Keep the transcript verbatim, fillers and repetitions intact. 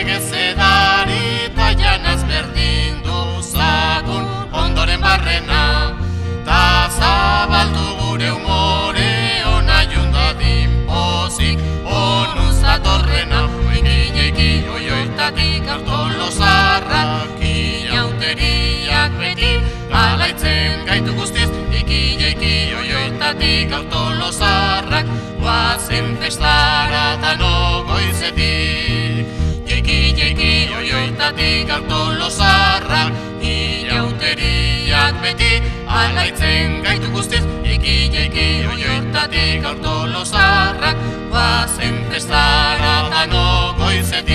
legez edari ta janaz berdin duzagun ondoren barrena. Ta zabaldu gure humore ona jundadin pozik onuz datorrena. Oikiñeiki oioitatik artolo zarrak inauteriak beti alaitzen gaitu guztiz. Ikiñeiki oioitatik artolo zarrak guazen festara ta no goizetik. Jeiki, jeiki, oioitatik artolo zarrak inauteriak beti alaitzen gaitu guztiz. Jeiki, jeiki, oioitatik artolo zarrak guazen festara ta no goizetik.